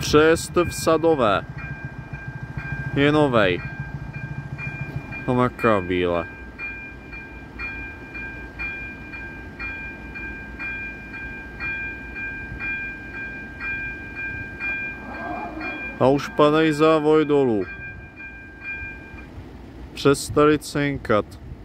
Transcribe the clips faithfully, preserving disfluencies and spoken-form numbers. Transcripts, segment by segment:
Přejezd v Sadové je novej. Na kabíle. A už padají závoj dolů. Přestali cinkat.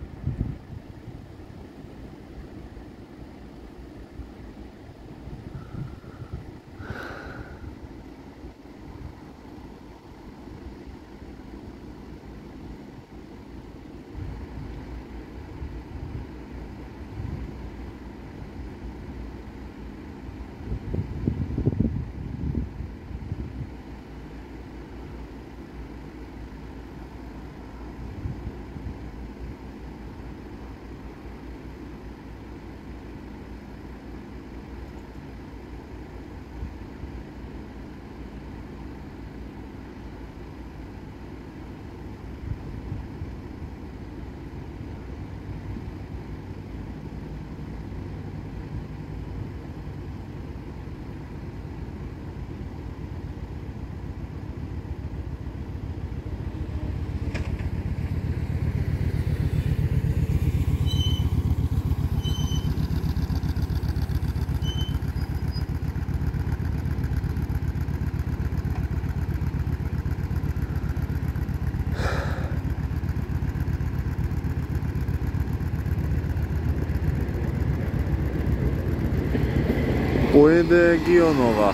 Pojede Gionova.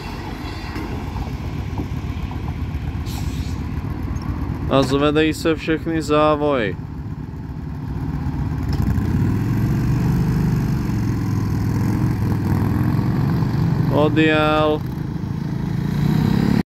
A zvedají se všechny závoji. Odjel.